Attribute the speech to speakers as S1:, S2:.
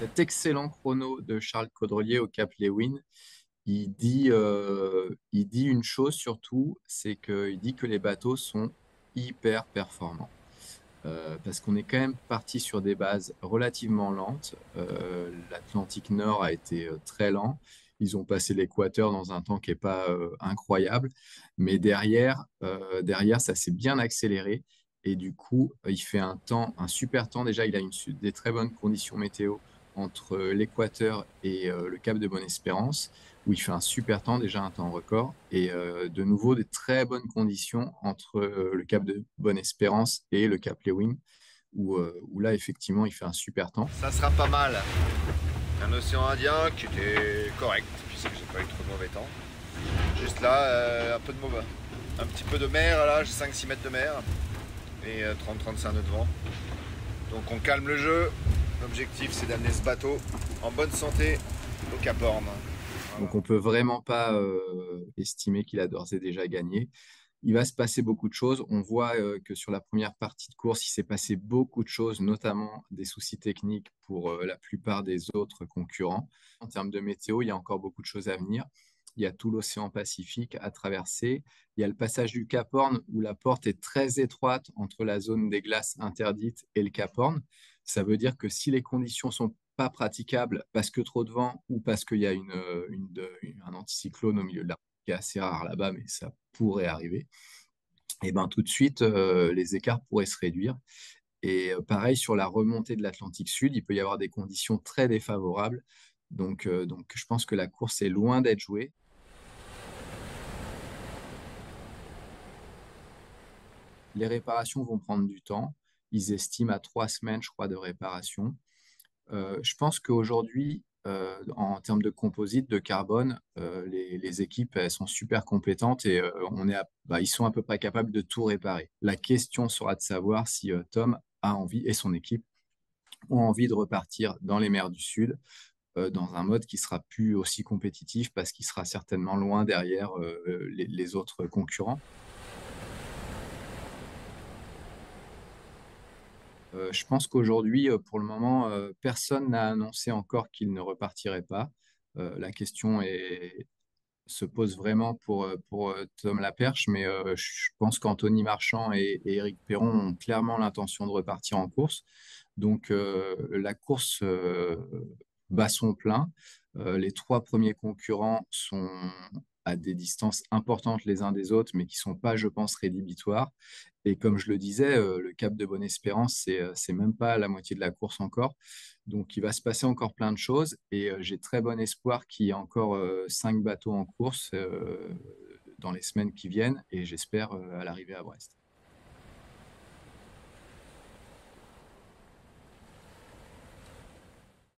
S1: Cet excellent chrono de Charles Caudrelier au Cap Lewin, il dit une chose surtout, c'est qu'il dit que les bateaux sont hyper performants. Parce qu'on est quand même parti sur des bases relativement lentes. L'Atlantique Nord a été très lent. Ils ont passé l'équateur dans un temps qui n'est pas incroyable. Mais derrière, ça s'est bien accéléré. Et du coup, il fait un super temps. Déjà, il a des très bonnes conditions météo entre l'équateur et le Cap de Bonne-Espérance, où il fait un super temps, déjà un temps record. Et de nouveau, des très bonnes conditions entre le Cap de Bonne-Espérance et le Cap Lewin, où là, effectivement, il fait un super temps.
S2: Ça sera pas mal. Un océan Indien qui était correct, puisque j'ai pas eu trop de mauvais temps. Juste là, un petit peu de mer, là, j'ai 5-6 mètres de mer. Et 30-35 nœuds de vent. Donc on calme le jeu. L'objectif c'est d'amener ce bateau en bonne santé au Cap Horn.
S1: Donc,
S2: Voilà.
S1: on peut vraiment pas estimer qu'il a d'ores et déjà gagné. Il va se passer beaucoup de choses. On voit que sur la première partie de course, il s'est passé beaucoup de choses, notamment des soucis techniques pour la plupart des autres concurrents. En termes de météo, il y a encore beaucoup de choses à venir. Il y a tout l'océan Pacifique à traverser. Il y a le passage du Cap Horn où la porte est très étroite entre la zone des glaces interdites et le Cap Horn. Ça veut dire que si les conditions sont pas praticables parce que trop de vent ou parce qu'il y a un anticyclone au milieu de la route, qui est assez rare là-bas, mais ça pourrait arriver, et ben tout de suite, les écarts pourraient se réduire. Et pareil, sur la remontée de l'Atlantique Sud, il peut y avoir des conditions très défavorables. Donc, je pense que la course est loin d'être jouée. Les réparations vont prendre du temps. Ils estiment à 3 semaines, je crois, de réparation. Je pense qu'aujourd'hui, en termes de composite, de carbone, les équipes, elles sont super compétentes et ils sont à peu près capables de tout réparer. La question sera de savoir si Tom a envie, et son équipe ont envie de repartir dans les mers du Sud, dans un mode qui sera plus aussi compétitif parce qu'il sera certainement loin derrière les autres concurrents. Je pense qu'aujourd'hui, pour le moment, personne n'a annoncé encore qu'il ne repartirait pas. La question se pose vraiment pour Tom Laperche, mais je pense qu'Anthony Marchand et Éric Perron ont clairement l'intention de repartir en course. Donc, la course bat son plein. Les trois premiers concurrents sont à des distances importantes les uns des autres, mais qui sont pas, je pense, rédhibitoires. Et comme je le disais, le Cap de Bonne-Espérance, c'est même pas la moitié de la course encore. Donc, il va se passer encore plein de choses et j'ai très bon espoir qu'il y ait encore 5 bateaux en course dans les semaines qui viennent et j'espère à l'arrivée à Brest.